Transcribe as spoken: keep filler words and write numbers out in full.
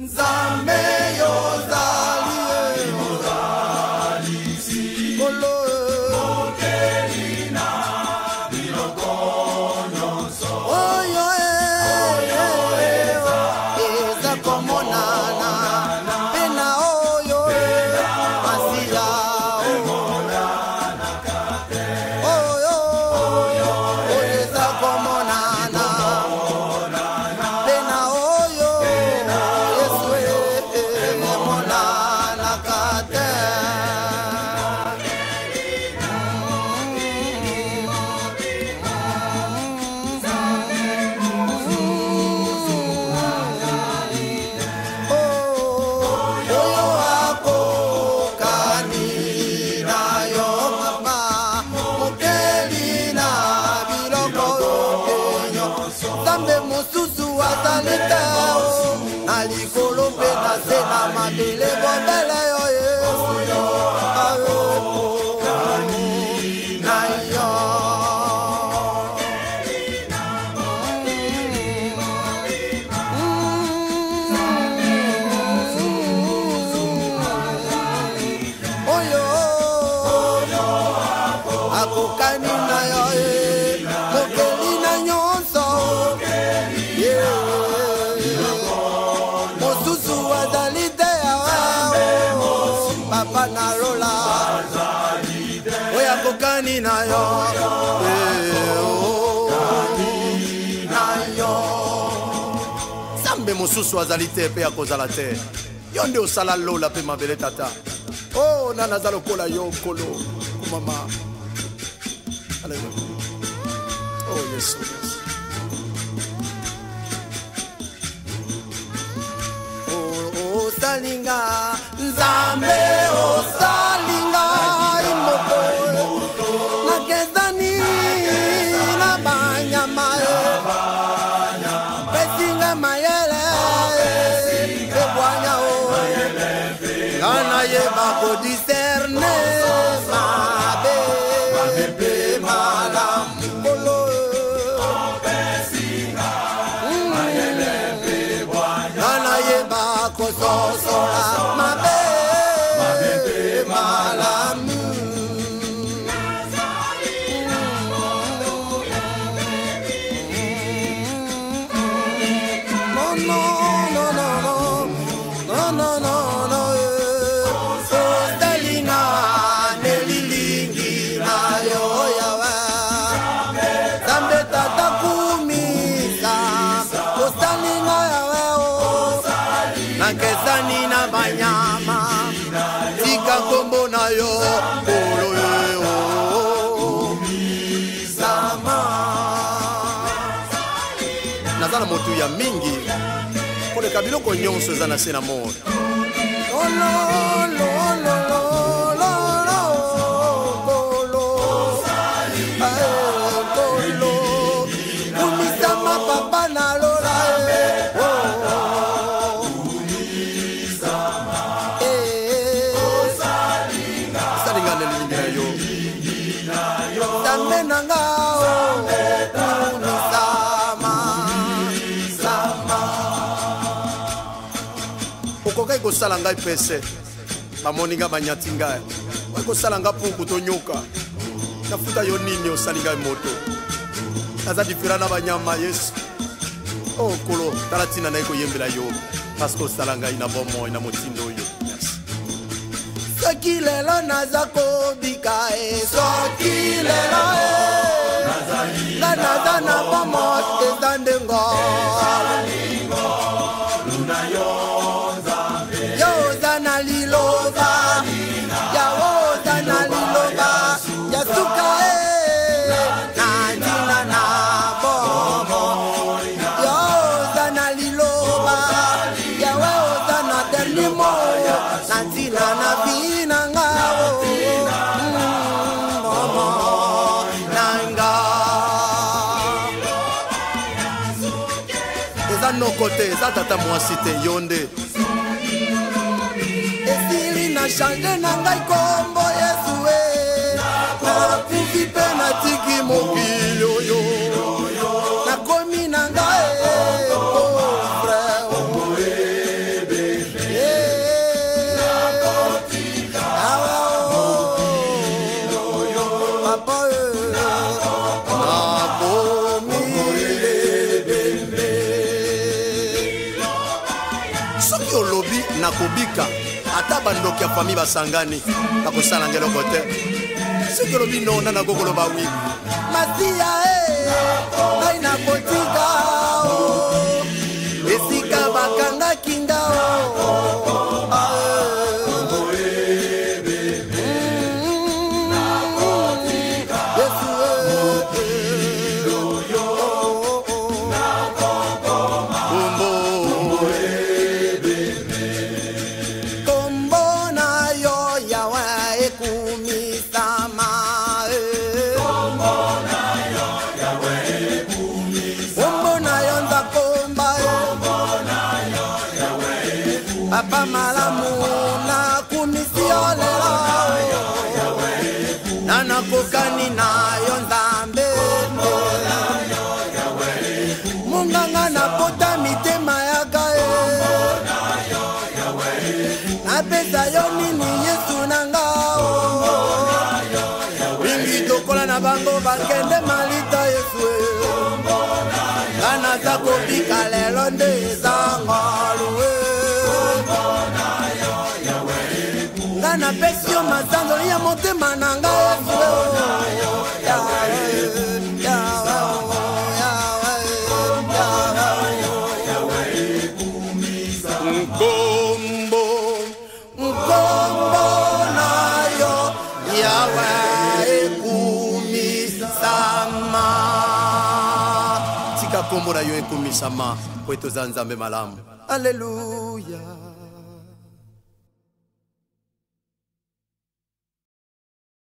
Nzambe yozali Kolo Mokelina biloko nyonso Oyo eza komonana Pena oyo masila Oyo eza komonana Pena oyo Yesu monana kate Nalikolo pe na se na mabele bombele yo Yesu na yo Oyo akokani na yo mokeli na nyonso Papa na rola Oya kokani na yo Na yo Sambe mosusu azali te pe akozala te Yo nde osala lola pe mabele tata Oh nana zalo kola yo kolo Mama Alléluia Oh Yesu Osalinga Nzambe osalinga imoto Nakezani na banyama Pesinga mayele Ebwanya o Gana yeba ko discerne Mabe Mabe malamu Kolo Pesinga mayele Ebwanya Gana yeba ko sosola Mabe Mabe malamu No no no no no no no no Osalina nelilingi na yo yawa Zambe tata kumisa Osalina yawa Nakezani na banyama Tika kombo na yo Olo yo Sama Nazana motu ya mingi Kole kabilo ko nyonso zana sena mor Oh lo lo lo lo lo lo Kolo Kolo Umisama papa na lola Okokai ko salanga pese bamoninga banyatinga ko salanga puku to nyoka nafuta yo nini osalinga moto naza diferana na banyama Yesu Oh kolo talatina na ko yembela yo parce que salanga ina bomo ina motindo yo Soki lelo naza kobika e Soki lelo e La naza na bomo Tezandengo Luna yo Nzambe Yo zana liloba Ya wo zana liloba Ya suka e Nandina na bomo Yo zana liloba Ya wo zana ternimo Nandina na bina ngao Momo Nanga Eza no kote Eza tata mwasite yonde Esili na chanje na ngai kombo Yesu e Na kufi pe na tiki mokili oyo Na komi na ngai soki olobi nakobika ata bandoki ya famille basangani bakosala ngeloko te soki olobi no na nakokoloba wi matia ngai nakotika esika bakangaki ngao Papa malamu na kumisiolela Nana kokani na yonzambe Munganga na pota mitema yaka Napesa yonini yesu nangao Wingi tokola na bango bakende malita yesu Kana zako bika lelo nde zangaluwe Ngana pesio mazango ya motema nanga Ngombo Ngombo nayo yawe ekumisama Tika kombo na yo ekumisama Kweto za nzambe malamu Hallelujah